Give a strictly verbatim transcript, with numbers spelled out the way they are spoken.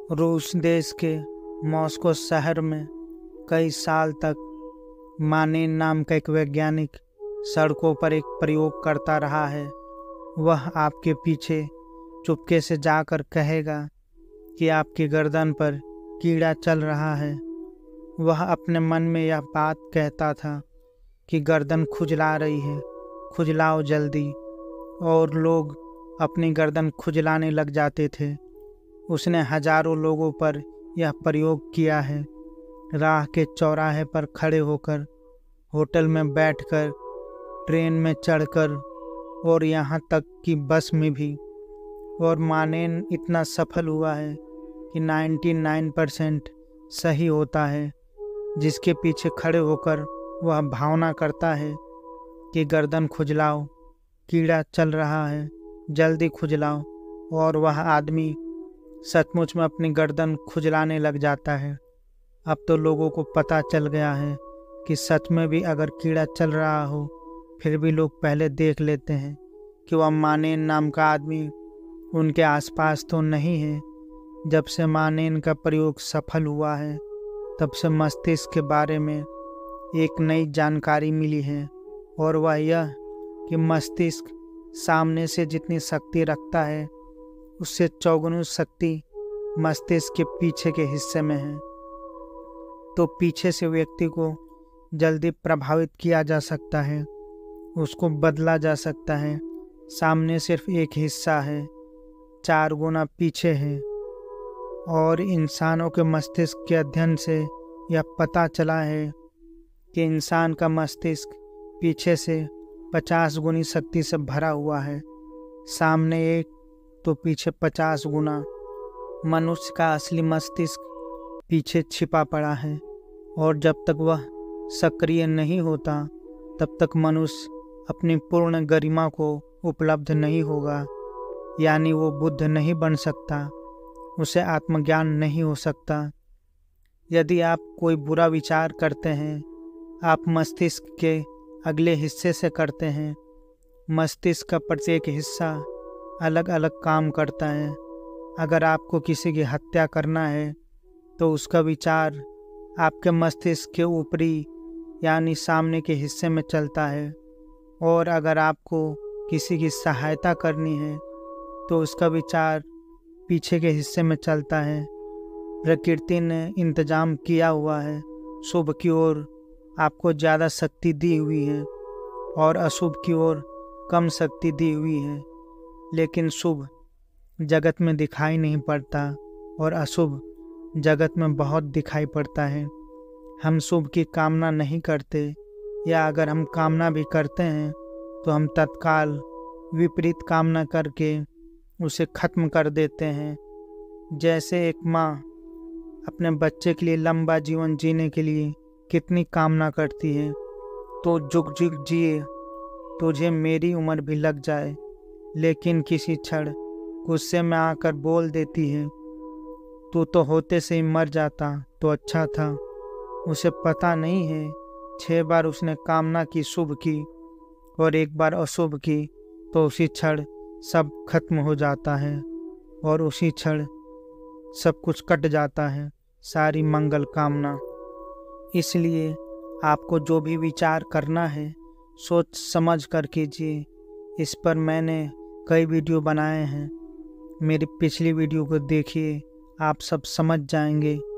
रूस देश के मॉस्को शहर में कई साल तक मानेन नाम का एक वैज्ञानिक सड़कों पर एक प्रयोग करता रहा है। वह आपके पीछे चुपके से जाकर कहेगा कि आपकी गर्दन पर कीड़ा चल रहा है। वह अपने मन में यह बात कहता था कि गर्दन खुजला रही है, खुजलाओ जल्दी, और लोग अपनी गर्दन खुजलाने लग जाते थे। उसने हजारों लोगों पर यह प्रयोग किया है। राह के चौराहे पर खड़े होकर, होटल में बैठकर, ट्रेन में चढ़कर और यहाँ तक कि बस में भी। और मानेन इतना सफल हुआ है कि निन्यानवे परसेंट सही होता है। जिसके पीछे खड़े होकर वह भावना करता है कि गर्दन खुजलाओ, कीड़ा चल रहा है, जल्दी खुजलाओ, और वह आदमी सचमुच में अपनी गर्दन खुजलाने लग जाता है। अब तो लोगों को पता चल गया है कि सच में भी अगर कीड़ा चल रहा हो, फिर भी लोग पहले देख लेते हैं कि वह मानेन नाम का आदमी उनके आसपास तो नहीं है। जब से मानेन का प्रयोग सफल हुआ है, तब से मस्तिष्क के बारे में एक नई जानकारी मिली है, और वह यह कि मस्तिष्क सामने से जितनी शक्ति रखता है, उससे चौगुनी शक्ति मस्तिष्क के पीछे के हिस्से में है। तो पीछे से व्यक्ति को जल्दी प्रभावित किया जा सकता है, उसको बदला जा सकता है। सामने सिर्फ एक हिस्सा है, चार गुना पीछे है। और इंसानों के मस्तिष्क के अध्ययन से यह पता चला है कि इंसान का मस्तिष्क पीछे से पचास गुनी शक्ति से भरा हुआ है। सामने एक तो पीछे पचास गुना। मनुष्य का असली मस्तिष्क पीछे छिपा पड़ा है, और जब तक वह सक्रिय नहीं होता, तब तक मनुष्य अपनी पूर्ण गरिमा को उपलब्ध नहीं होगा। यानी वो बुद्ध नहीं बन सकता, उसे आत्मज्ञान नहीं हो सकता। यदि आप कोई बुरा विचार करते हैं, आप मस्तिष्क के अगले हिस्से से करते हैं। मस्तिष्क का प्रत्येक हिस्सा अलग अलग काम करता है। अगर आपको किसी की हत्या करना है, तो उसका विचार आपके मस्तिष्क के ऊपरी यानी सामने के हिस्से में चलता है। और अगर आपको किसी की सहायता करनी है, तो उसका विचार पीछे के हिस्से में चलता है। प्रकृति ने इंतजाम किया हुआ है। शुभ की ओर आपको ज़्यादा शक्ति दी हुई है और अशुभ की ओर कम शक्ति दी हुई है। लेकिन शुभ जगत में दिखाई नहीं पड़ता और अशुभ जगत में बहुत दिखाई पड़ता है। हम शुभ की कामना नहीं करते, या अगर हम कामना भी करते हैं तो हम तत्काल विपरीत कामना करके उसे खत्म कर देते हैं। जैसे एक माँ अपने बच्चे के लिए लंबा जीवन जीने के लिए कितनी कामना करती है, तो जुग जुग जिए, तुझे मेरी उम्र भी लग जाए, लेकिन किसी क्षण गुस्से में आकर बोल देती है, तू तो होते से ही मर जाता तो अच्छा था। उसे पता नहीं है छह बार उसने कामना की शुभ की और एक बार अशुभ की, तो उसी क्षण सब खत्म हो जाता है और उसी क्षण सब कुछ कट जाता है, सारी मंगल कामना। इसलिए आपको जो भी विचार करना है, सोच समझ कर कीजिए। इस पर मैंने कई वीडियो बनाए हैं, मेरी पिछली वीडियो को देखिए, आप सब समझ जाएंगे।